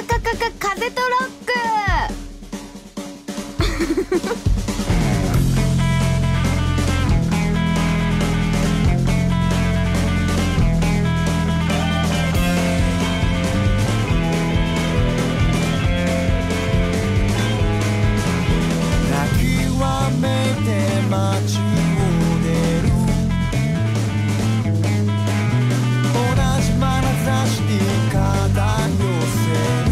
風とロック街を出る同じ眼差しに肩寄せる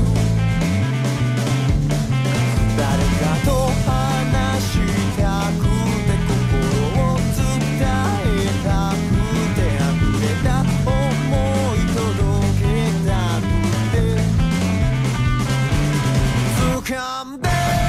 誰かと話したくて心を伝えたくて溢れた想い届けたくて掴んで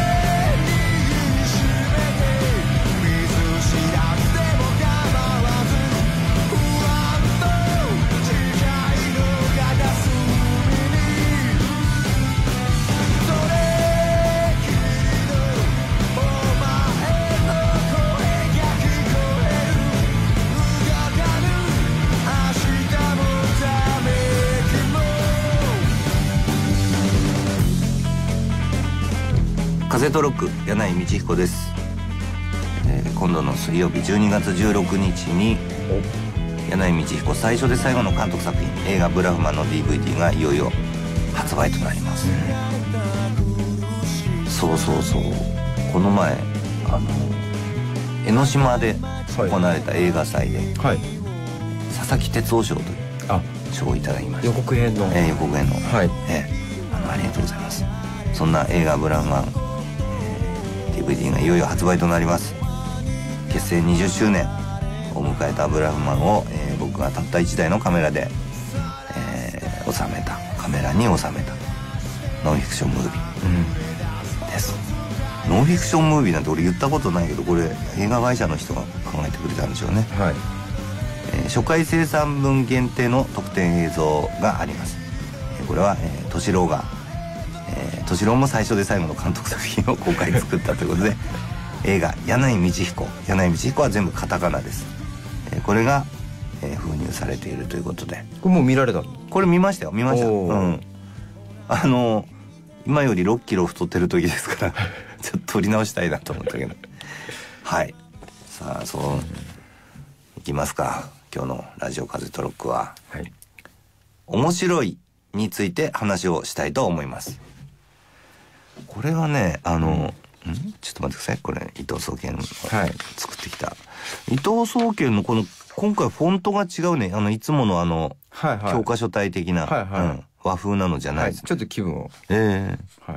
風とロック、柳井道彦です。今度の水曜日12月16日に柳井道彦最初で最後の監督作品映画ブラフマンの DVD がいよいよ発売となります、そうこの前江ノ島で行われた映画祭で、はい、佐々木哲夫賞という賞をいただきました。 予告編の、 予告編の、はい、ありがとうございます。そんな映画ブラフマン、DVD がいよいよ発売となります。結成20周年を迎えたブラフマンを、僕がたった1台のカメラで、カメラに収めたノンフィクションムービーです、ノンフィクションムービーなんて俺言ったことないけど、これ映画会社の人が考えてくれたんでしょうね、はい。初回生産分限定の特典映像があります。これは敏郎が敏郎も最初で最後の監督作品を公開作ったということで映画柳井道彦は全部カタカナです。これが、封入されているということで。 これもう見られた？ これ見ましたよ。今より6キロ太ってる時ですからちょっと撮り直したいなと思ったけどはい。さあいきますか。今日のラジオ風とロックは、はい、面白いについて話をしたいと思います。これはねちょっと待ってください。これ伊藤総研の作ってきた、はい、伊藤総研のこの今回フォントが違うね。いつものはいはい、教科書体的な、はいはい和風なのじゃないです、 はい、ちょっと気分をはい、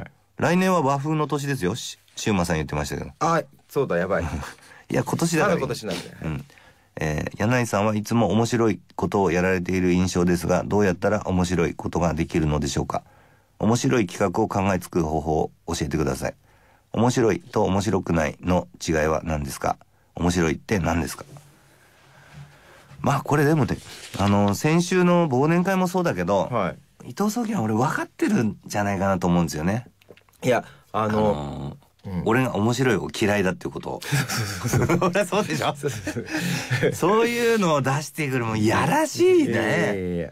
来年は和風の年ですよ。シウマさん言ってましたけど。 そうだやばいいや今年だから今年なんで、 柳井さんはいつも面白いことをやられている印象ですが、どうやったら面白いことができるのでしょうか。面白い企画を考えつく方法を教えてください。面白いと面白くないの違いは何ですか。面白いって何ですか。まあこれでもね先週の忘年会もそうだけど、はい、伊藤総研は俺分かってるんじゃないかなと思うんですよね。 いや俺が面白いを嫌いだっていうことを俺はそうでしょそういうのを出してくるもんやらしいね。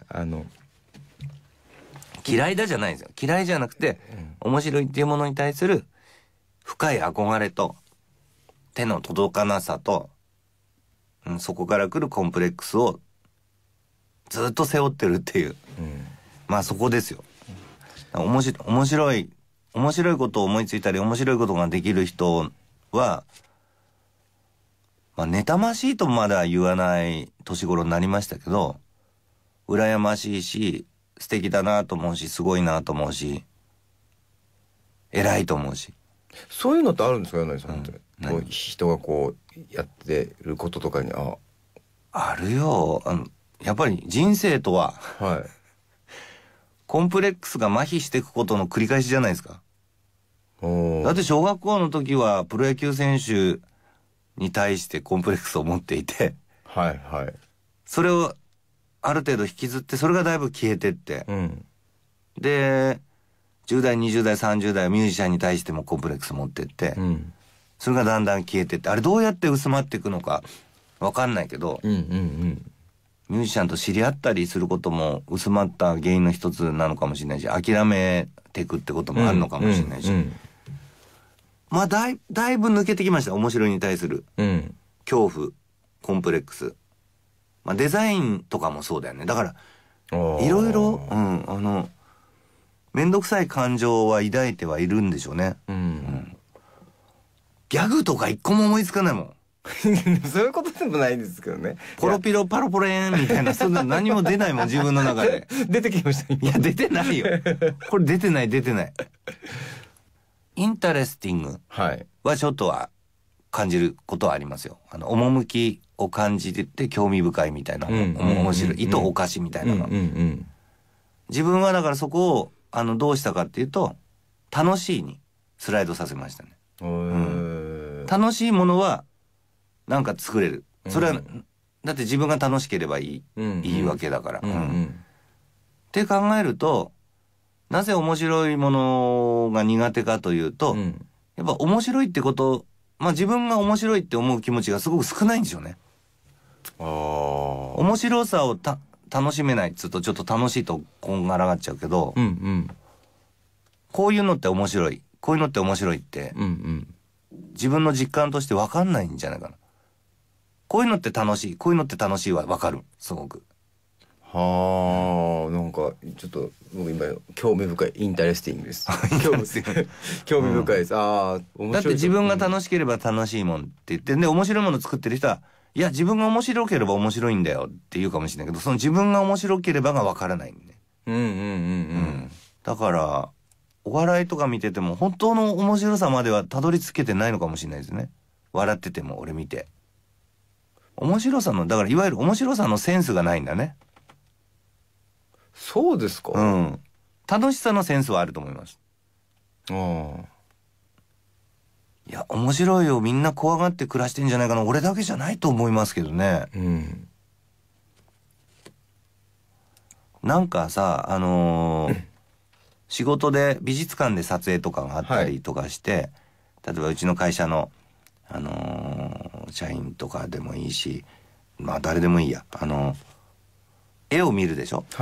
嫌いだじゃないんですよ。嫌いじゃなくて、面白いっていうものに対する深い憧れと手の届かなさと、そこから来るコンプレックスをずっと背負ってるっていう、まあそこですよ。面白いことを思いついたり面白いことができる人は、まあ、妬ましいとまだ言わない年頃になりましたけど、羨ましいし素敵だなと思うし、すごいなと思うし、偉いと思うし。 そういうのってあるんですか柳井さんって、こう人がこうやってることとかにあるよ。やっぱり人生とは、はい、コンプレックスが麻痺していくことの繰り返しじゃないですか。だって小学校の時はプロ野球選手に対してコンプレックスを持っていて、はいはい、それをある程度引きずって、それがだいぶ消えてって、で10代20代30代はミュージシャンに対してもコンプレックス持ってって、それがだんだん消えてって、あれどうやって薄まっていくのか分かんないけど、 ミュージシャンと知り合ったりすることも薄まった原因の一つなのかもしれないし、諦めていくってこともあるのかもしれないし、まあだいぶ抜けてきました。面白いに対する恐怖、コンプレックス、まあ、デザインとかもそうだよね。だからいろいろ面倒くさい感情は抱いてはいるんでしょうね。ギャグとか一個も思いつかないもん。 そういうことでもないですけどね。 ポロピロパロポレーンみたいな、そんな何も出ないもん、自分の中で。 出てきました。 いや、出てないよ。これ出てない。インタレスティングはちょっとは感じることはありますよ。趣を感じて興味深いみたいな、面白い、意図おかしみたいなの。自分はだからそこをどうしたかっていうと、楽しいにスライドさせましたね。楽しいものはなんか作れる。それはだって自分が楽しければいいわけだから。って考えると、なぜ面白いものが苦手かというと、やっぱ面白いってこと、まあ自分が面白いって思う気持ちがすごく少ないんでしょうね。面白さを楽しめないっつうとちょっと楽しいとこんがらがっちゃうけど、こういうのって面白い、こういうのって面白いって、自分の実感として分かんないんじゃないかな。こういうのって楽しい、こういうのって楽しいは分かる、すごく。 なんかちょっと僕今興味深い、インタレスティングです。興味深いです。面白い。 だって自分が楽しければ楽しいもんって言って、で面白いもの作ってる人は、いや自分が面白ければ面白いんだよって言うかもしれないけど、その自分が面白ければが分からないんね。だからお笑いとか見てても本当の面白さまではたどり着けてないのかもしれないですね。笑ってても俺見て、面白さの、だからいわゆる面白さのセンスがないんだね。 そうですか。 楽しさのセンスはあると思います。いや面白いをみんな怖がって暮らしてんじゃないかな。俺だけじゃないと思いますけどね。なんかさ、仕事で美術館で撮影とかがあったりとかして、例えばうちの会社の社員とかでもいいし、まあ誰でもいいや、絵を見るでしょ。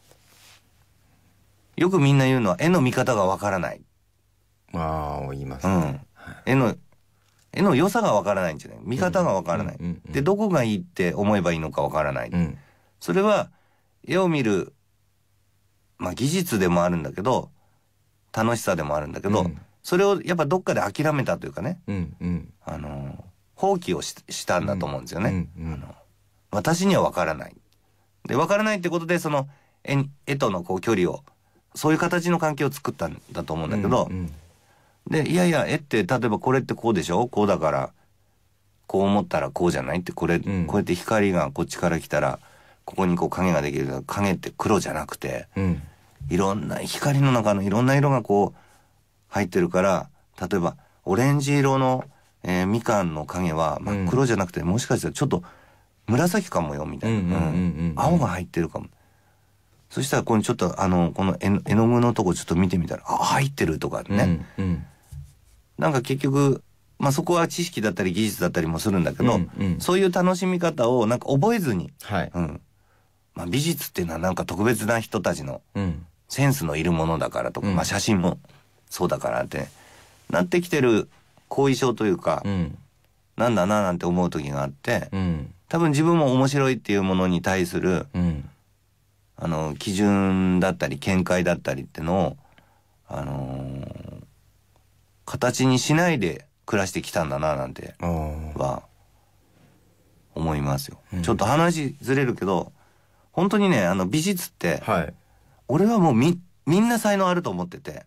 よくみんな言うのは絵の見方がわからない。 言いますね。 絵の良さがわからないんじゃない、見方がわからない。でどこがいいって思えばいいのかわからない。それは絵を見る、まあ技術でもあるんだけど、楽しさでもあるんだけど、それをやっぱどっかで諦めたというかね、放棄をしたんだと思うんですよね。私にはわからない。でわからないってことでその絵とのこう距離を、そういう形の関係を作ったんだと思うんだけど、でいやいや絵って例えばこれってこうでしょ、こうだからこう思ったらこうじゃないって、こうやって光がこっちから来たらここにこう影ができるから、影って黒じゃなくて、いろんな光の中のいろんな色がこう入ってるから、例えばオレンジ色の、みかんの影は真っ黒じゃなくて、もしかしたらちょっと紫かもよみたいな、青が入ってるかも。そしたらここにちょっとこの絵の具のとこちょっと見てみたら、入ってるとかね、なんか結局まあそこは知識だったり技術だったりもするんだけど、そういう楽しみ方をなんか覚えずに、まあ、美術っていうのはなんか特別な人たちのセンスのいるものだからとか、まあ写真もそうだからってなってきてる後遺症というか、なんだななんて思う時があって、多分自分も面白いっていうものに対する、基準だったり見解だったりってのを、形にしないで暮らしてきたんだななんては思いますよ。ちょっと話ずれるけど、本当にね、美術って、俺はもうみんな才能あると思ってて、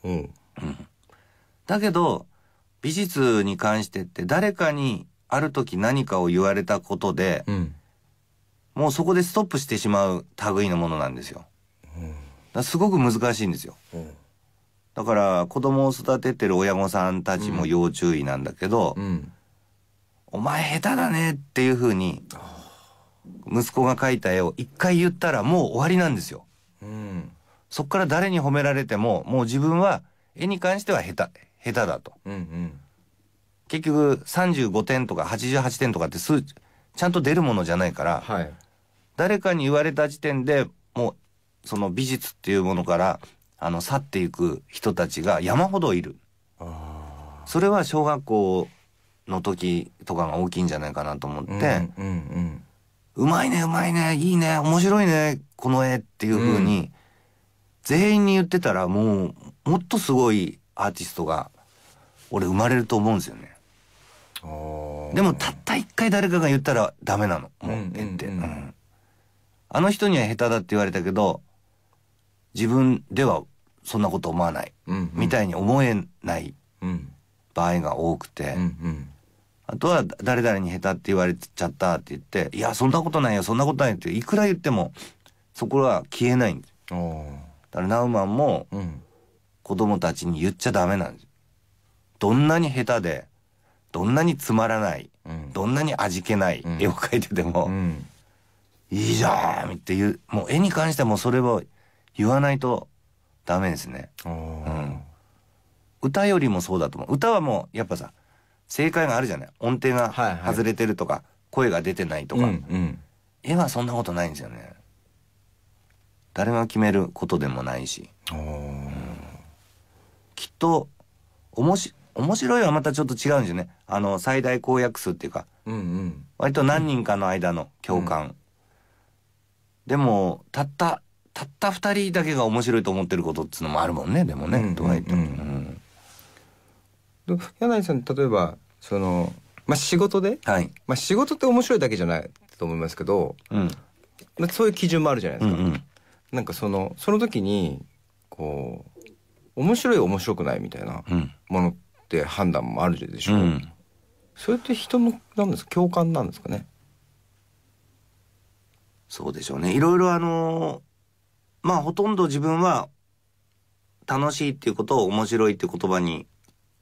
だけど美術に関してって誰かにある時何かを言われたことで、もうそこでストップしてしまう類のものなんですよ。だからすごく難しいんですよ。だから子供を育ててる親御さんたちも要注意なんだけど、お前下手だねっていう風に息子が描いた絵を一回言ったらもう終わりなんですよ。そっから誰に褒められても、もう自分は絵に関しては下手だと、結局35点とか88点とかってちゃんと出るものじゃないから、 誰かに言われた時点でもうその美術っていうものから去っていく人たちが山ほどいる。それは小学校の時とかが大きいんじゃないかなと思って、うまいねうまいねいいね面白いねこの絵っていう風に全員に言ってたら、もうもっとすごいアーティストが俺生まれると思うんですよね。でもたった一回誰かが言ったらダメなの、もう絵って、あの人には下手だって言われたけど自分ではそんなこと思わない、みたいに思えない場合が多くて、あとは誰々に下手って言われちゃったって言って、いやそんなことないよそんなことないっていくら言ってもそこは消えないんです。だからナウマンも子供たちに言っちゃダメなんです。どんなに下手でどんなにつまらない、どんなに味気ない絵を描いてても、いいじゃんっていう、もう絵に関してはもうそれを言わないとダメですね。歌よりもそうだと思う。歌はもうやっぱさ正解があるじゃない。音程が外れてるとか、声が出てないとか、絵はそんなことないんですよね。誰が決めることでもないし、きっと面白いはまたちょっと違うんですよね。最大公約数っていうか、割と何人かの間の共感、でもたった2人だけが面白いと思ってることっつうのもあるもんね。でもね、とか言って柳井さん、例えば仕事で、仕事って面白いだけじゃないと思いますけど、そういう基準もあるじゃないですか。なんかその時にこう面白い面白くないみたいなものって判断もあるでしょう。それって人のなんですか、共感なんですかね。 そうでしょうね。いろいろほとんど自分は楽しいっていうことを面白いっていう言葉に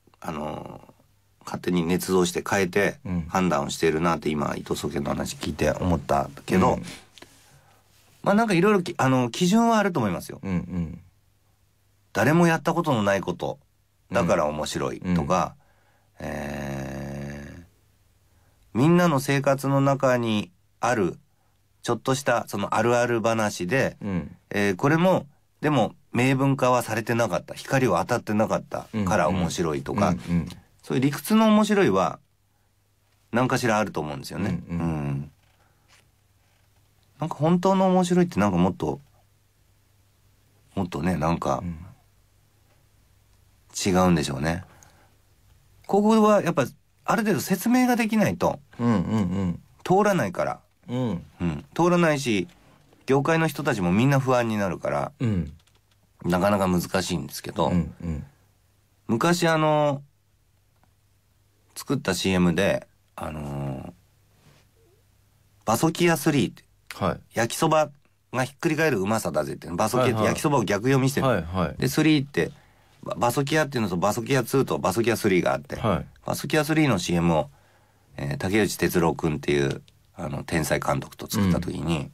勝手に捏造して変えて判断をしているなって今伊藤宗家の話聞いて思ったけど、なんかいろいろ基準はあると思いますよ。誰もやったことのないことだから面白いとか、みんなの生活の中にあるちょっとしたそのあるある話で、これもでも明文化はされてなかった、光は当たってなかったから面白いとか、そういう理屈の面白いは何かしらあると思うんですよね。なんか本当の面白いってなんかもっとね、なんか違うんでしょうね。ここはやっぱある程度説明ができないと通らないから、通らないし業界の人たちもみんな不安になるから、なかなか難しいんですけど、昔作った CM でバソキヤ3って、焼きそばがひっくり返るうまさだぜって、バソキヤって焼きそばを逆読みしてる、で3ってバソキヤっていうのとバソキヤ2とバソキヤ3があって、バソキヤ3の CM を、竹内哲郎君っていう天才監督と作った時に、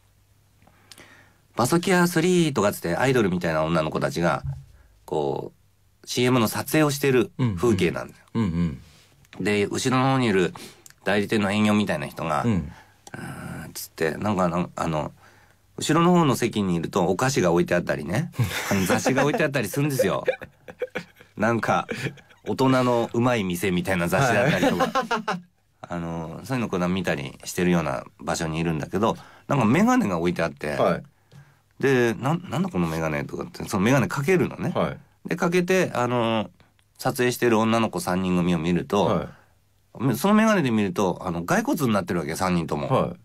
バソキヤ3とかつってアイドルみたいな女の子たちがこう CM の撮影をしてる風景なんだよ。で後ろの方にいる代理店の営業みたいな人がつってなんか後ろの方の席にいるとお菓子が置いてあったりね雑誌が置いてあったりするんですよ。なんか大人のうまい店みたいな雑誌だったりとか、そういうのこう見たりしてるような場所にいるんだけど、なんか眼鏡が置いてあって、でなんだこの眼鏡とかってその眼鏡かけるのね、でかけて撮影してる女の子3人組を見ると、その眼鏡で見ると骸骨になってるわけ3人とも。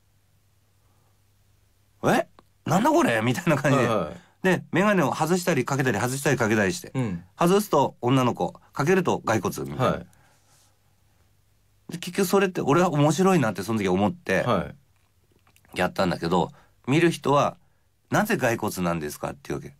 なんだこれみたいな感じで、で眼鏡を外したりかけたり外したりかけたりして、外すと女の子かけると骸骨みたいな、で結局それって俺は面白いなってその時思ってやったんだけど、見る人はなぜ骸骨なんですかっていうわけ。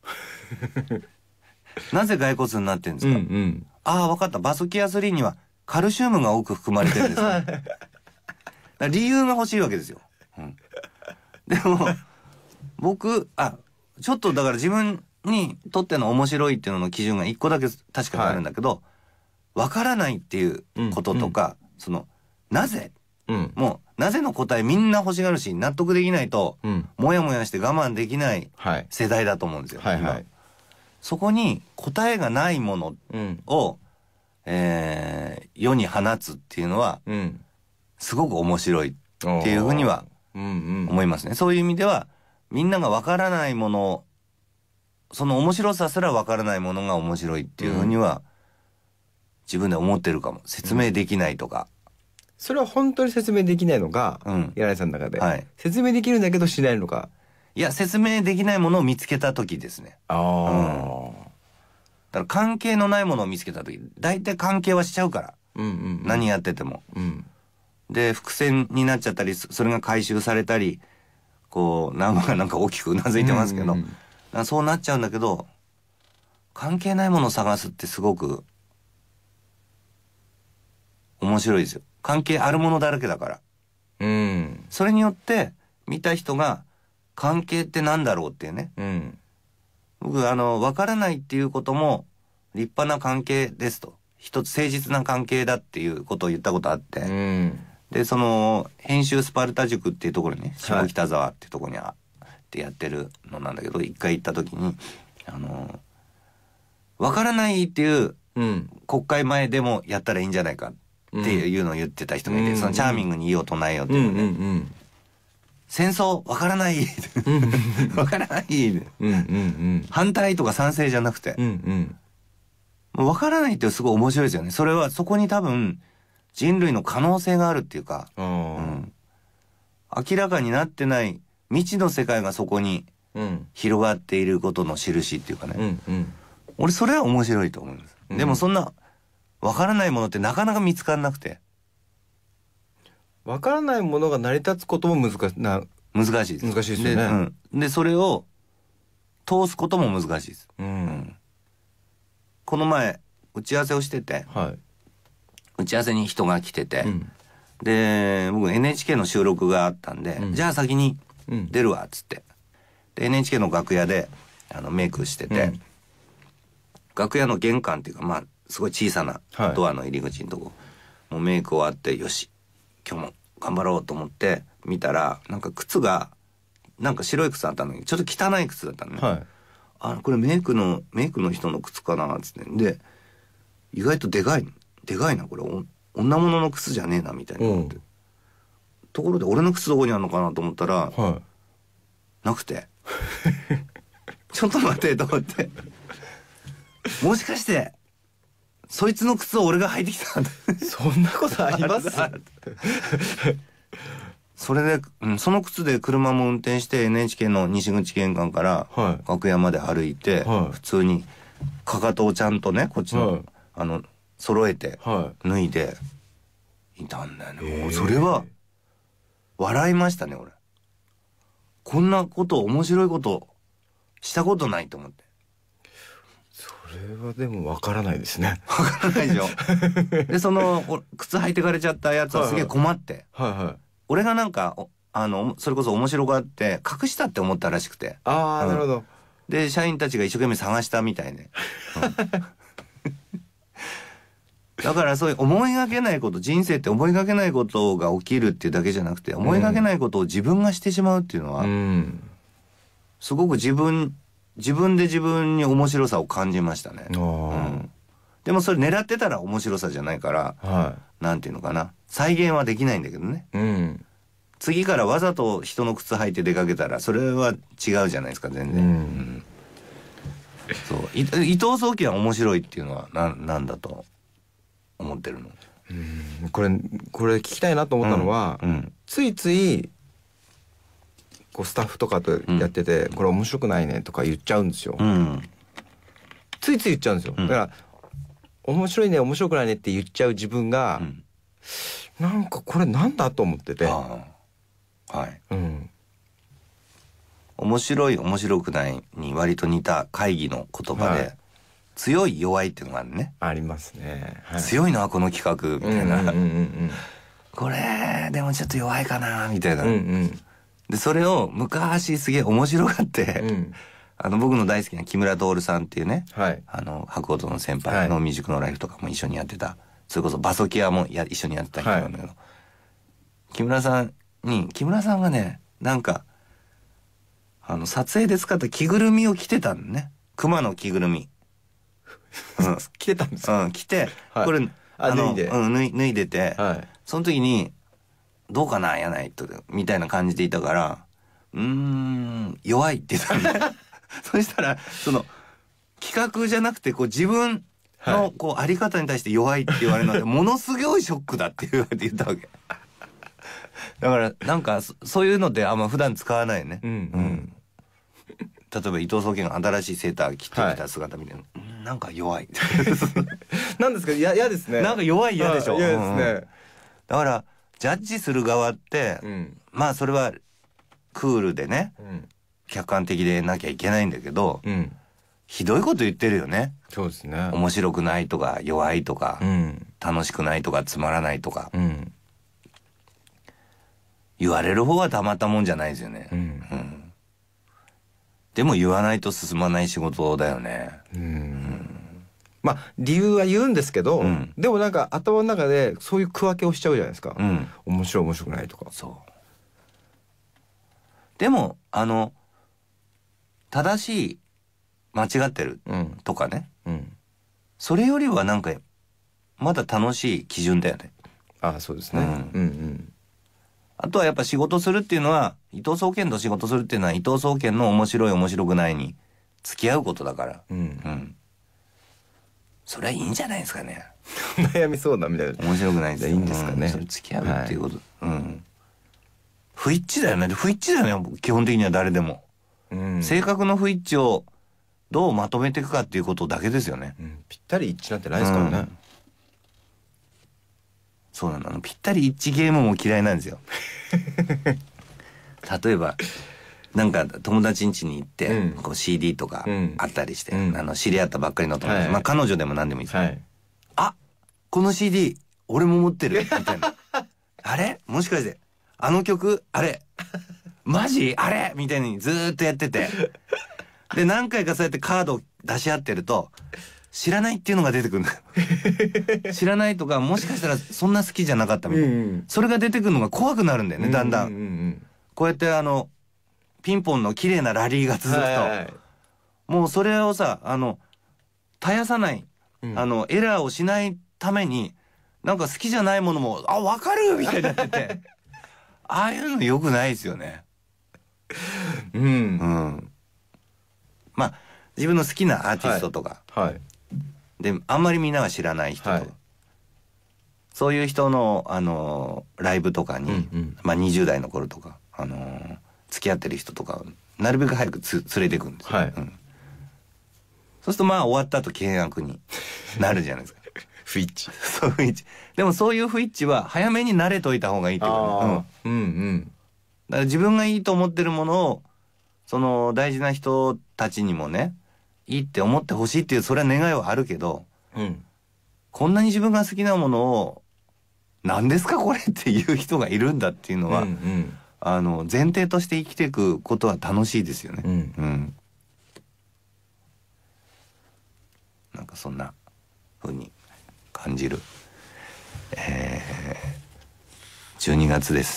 なぜ骸骨になってるんですか。ああ分かった、バソキヤ3にはカルシウムが多く含まれてるんですね。だから理由が欲しいわけですよ。でも僕ちょっとだから自分にとっての面白いっていうのの基準が一個だけ確かにあるんだけど、分からないっていうこととか、そのなぜもうなぜの答えみんな欲しがるし、納得できないと、もやもやして我慢できない世代だと思うんですよ。今そこに答えがないものを、世に放つっていうのは、すごく面白いっていうふうには思いますね。そういう意味ではみんながわからないもの、その面白さすらわからないものが面白いっていうふうには自分で思ってるかも。説明できないとか、 それは本当に説明できないのか、柳井さんの中で、説明できるんだけどしないのか。 いや、説明できないものを見つけた時ですね。だから関係のないものを見つけた時、大体関係はしちゃうから、何やってても、で伏線になっちゃったり、それが回収されたり、こうなんか大きくうなずいてますけど、そうなっちゃうんだけど、関係ないものを探すってすごく面白いですよ。関係あるものだらけだから、それによって見た人が関係ってなんだろうっていうね、僕分からないっていうことも立派な関係ですと、一つ誠実な関係だっていうことを言ったことあって、でその編集スパルタ塾っていうところにね、下北沢っていうところにってやってるのなんだけど、一回行った時に分からないっていう国会前でもやったらいいんじゃないかっていうのを言ってた人がいて、そのチャーミングに異を唱えようっていうので、戦争分からない分からない反対とか賛成じゃなくて、分からないってすごい面白いですよね。それはそこに多分人類の可能性があるっていうか、明らかになってない未知の世界がそこに広がっていることの印っていうかね、俺それは面白いと思います。でもそんな分からないものってなかなか見つからなくて、 分からないものが成り立つことも難しいです。 難しいですよね。でそれを通すことも難しいです。この前打ち合わせをしてて、打ち合わせに人が来てて、で僕 NHK の収録があったんで、じゃあ先に出るわっつって、で NHK の楽屋でメイクしてて、楽屋の玄関っていうか、すごい小さなドアの入り口のとこ、もうメイク終わって、よし今日も頑張ろうと思って見たら、なんか靴がなんか白い靴あったのにちょっと汚い靴だったのね、これメイクの人の靴かなっつって、で意外とでかいな、これ女物の靴じゃねえなみたいな思って、ところで俺の靴どこにあるのかなと思ったら、なくてちょっと待ってと思って、もしかしてそいつの靴を俺が履いてきたそんなことありますそれで、その靴で車も運転して NHK の西口玄関から楽屋まで歩いて、普通にかかとをちゃんとねこっちの、揃えて脱いでいたんだよね。もうそれは笑いましたね俺。こんなこと面白いことしたことないと思って。 それはでもわからないですね。 わからないでしょでその靴履いてかれちゃったやつはすげえ困って、俺がなんかそれこそ面白がって隠したって思ったらしくて、 なるほど。 で社員たちが一生懸命探したみたいね、だからそういう思いがけないこと、人生って思いがけないことが起きるっていうだけじゃなくて、思いがけないことを自分がしてしまうっていうのは、すごく自分で自分に面白さを感じましたね。でもそれ狙ってたら面白さじゃないから、なんていうのかな、再現はできないんだけどね、次からわざと人の靴履いて出かけたらそれは違うじゃないですか全然。そう伊藤宗樹は面白いっていうのはなんだと思ってるの。 これ聞きたいなと思ったのは、ついついこうスタッフとかとやってて、これ面白くないねとか言っちゃうんですよ、ついつい言っちゃうんですよ、だから面白いね面白くないねって言っちゃう自分が、なんかこれなんだと思ってて、 面白い面白くないに割と似た会議の言葉で、強い弱いっていうのがあるね。 ありますね、 強いのはこの企画みたいな、これでもちょっと弱いかなみたいな、でそれを昔すげえ面白がって、僕の大好きな木村徹さんっていうね、博報堂の先輩の未熟のライフとかも一緒にやってた、それこそバソキアも一緒にやってた人なんだけど、 木村さんがねなんか撮影で使った着ぐるみを着てたんね。熊の着ぐるみ、 着てたんですか？ 着て、 はい、 これ脱いで、 脱いでて、 はい、 その時にどうかなやないとみたいな感じでいたから弱いって言ったんでそしたらその企画じゃなくてこう自分のこうあり方に対して弱いって言われるので、ものすごいショックだって言われて言ったわけだからなんかそういうのってあんま普段使わないよね。例えば伊藤壮健が新しいセーター着てきた姿見て、なんか弱いなんですか？嫌ですね。 なんか弱い嫌でしょ。 嫌ですね。 だからジャッジする側って、まあそれはクールでね、客観的でなきゃいけないんだけど、ひどいこと言ってるよね。 そうですね。 面白くないとか弱いとか、楽しくないとかつまらないとか、言われる方はたまったもんじゃないですよね。でも言わないと進まない仕事だよね。 まあ理由は言うんですけど、でもなんか頭の中でそういう区分けをしちゃうじゃないですか。面白い面白くないとか。 そう。でも正しい間違ってるとかね、それよりはなんかまだ楽しい基準だよね。 ああそうですね。 あとはやっぱ仕事するっていうのは伊藤壮健と仕事するっていうのは伊藤壮健の面白い面白くないに付き合うことだから、それはいいんじゃないですかね。 悩みそうだみたいな。 面白くないですいいんですかね。 それ付き合うっていうこと、不一致だよね。不一致だよね基本的には誰でも、性格の不一致をどうまとめていくかっていうことだけですよね。 ぴったり一致なんてないですからね。 そうなの。ぴったり一致ゲームも嫌いなんですよ。例えばなんか友達ん家に行って、こう CD とかあったりして、知り合ったばっかりの友達、まあ彼女でも何でもいいですよ、あ、この CD 俺も持ってるみたいなあれもしかしてあの曲あれマジあれみたいにずーっとやってて、で何回かそうやってカードを出し合ってると知らないっていうのが出てくるんだよ知らないとか、もしかしたらそんな好きじゃなかったみたいな、それが出てくるのが怖くなるんだよね、だんだん。こうやってピンポンの綺麗なラリーが続くと、もうそれをさ絶やさない、エラーをしないためになんか好きじゃないものも分かるみたいになっててああいうの良くないですよね。まあ自分の好きなアーティストとか、であんまりみんなが知らない人とか、そういう人のライブとかに、まあ20代の頃とか付き合ってる人とかなるべく早く連れていくんですよ。そうするとまあ終わった後険悪になるじゃないですか。 不一致。 そう不一致。でもそういう不一致は早めに慣れといた方がいいってことね。だから自分がいいと思ってるものをその大事な人たちにもねいいって思ってほしいっていう、それは願いはあるけど、こんなに自分が好きなものを何ですかこれっていう人がいるんだっていうのは、前提として生きていくことは楽しいですよね。なんかそんな風に感じる、12月です。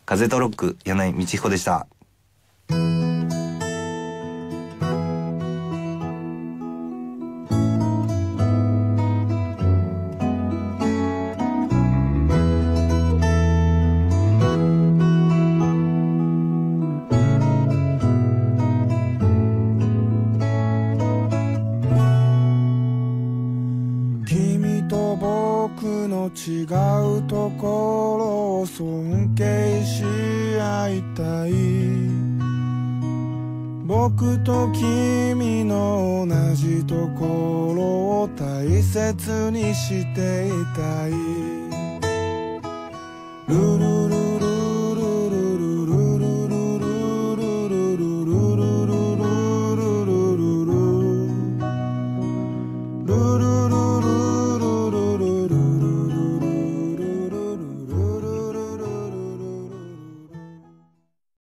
風とロック、柳井道彦でした。 違うところを尊敬し合いたい。僕と君の同じところを大切にしていたい。ルルル